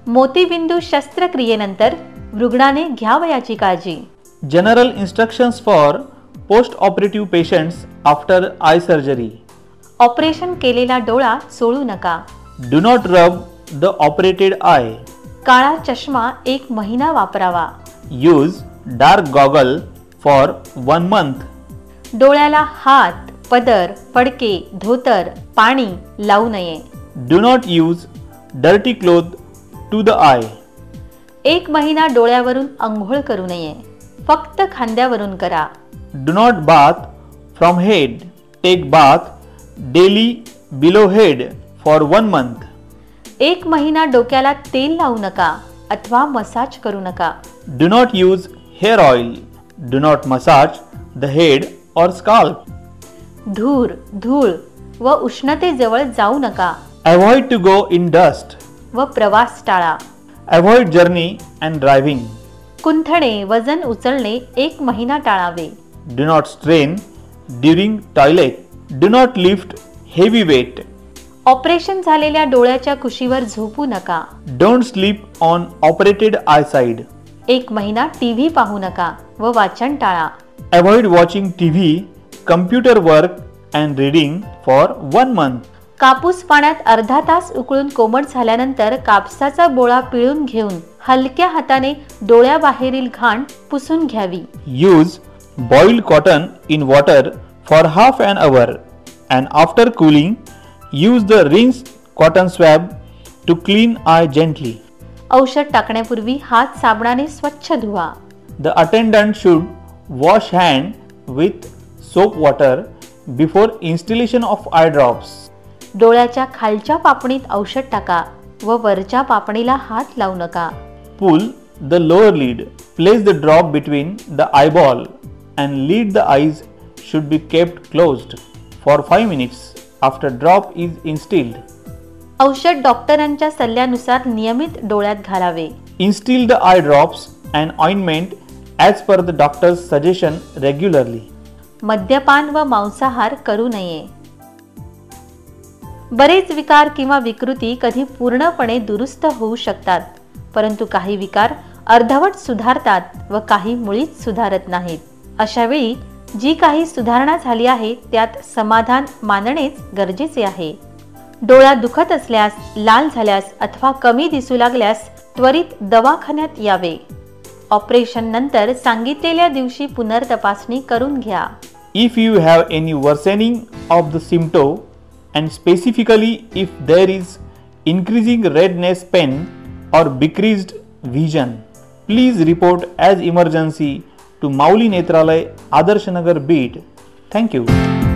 मोतीबिंदू शस्त्रक्रियेनंतर रुग्णाने घ्यावयाची काळजी. General instructions for post-operative patients after eye surgery. Operation केलेला डोळा चोळू नका. Do not rub the operated eye. काळा चष्मा 1 महिना वापरावा. Use dark goggle for 1 month. डोळ्याला हात, पदर, फडके, धोतर, पाणी लावू नये. Do not use dirty cloth to the eye. 1 महिना डोळ्यावरून अंघोळ करू नये. फक्त खांद्यावरून करा. Do not bath from head. Take bath daily below head for 1 month. 1 महिना डोक्याला तेल लावू नका अथवा मसाज करू नका. Do not use hair oil. Do not massage the head or scalp. धूर, धूळ व उष्णतेजवळ जाऊ नका. Avoid to go in dust. व प्रवास टाळा. Avoid journey and driving. कुंथणे, वजन उचलणे 1 महिना टाळावे. Do not strain during toilet. Do not lift heavy weight. Operation झालेल्या डोळ्याच्या कुशीवर झोपू नका. Don't sleep on operated eyeside. 1 महिना टीव्ही पाहू नका व वाचन टाळा. Avoid watching TV, computer work and reading for 1 month. कापूस पाण्यात अर्धा तास उकळून कोमट झाल्यानंतर कापसाचा बोळा पिळून घेऊन हलक्या हाताने डोळ्याबाहेरील घाण पुसून घ्यावी. Use boiled cotton in water for half an hour and after cooling, use the rinsed cotton swab to clean eye gently. औषध टाकण्यापूर्वी हात साबणाने स्वच्छ धुवा. The attendant should wash hand with soap water before installation of eye drops. डोळ्याच्या खालच्या पापणीत औषध टाका व वरच्या पापणीला हात लावू नका. Pull the lower lid. Place the drop between the eyeball and lid. The eyes should be kept closed for 5 minutes after drop is instilled. औषध डॉक्टरांच्या सल्ल्यानुसार नियमित डोळ्यात घालावे. Instill the eye drops and ointment as per the doctor's suggestion regularly. मद्यपान व मांसाहार करू नये. बरेच विकार किंवा विकृती कधी पूर्णपणे दुरुस्त होऊ शकतात, परंतु काही विकार अर्धवट सुधारतात व काही मुळीच सुधारत नाहीत. अशा वेळी जी काही सुधारणा झाली आहे त्यात समाधान मानणेच गरजेचे आहे. डोळा दुखत असल्यास, लाल झाल्यास अथवा कमी दिसू लागल्यास त्वरित दवाखान्यात यावे. ऑपरेशन नंतर सांगितलेल्या दिवशी पुनर्तपासणी करून घ्या. If you have any worsening of the symptom and specifically if there is increasing redness, pain or decreased vision, please report as emergency to Mauli Netralay, Adarsh Nagar, Beat. Thank you.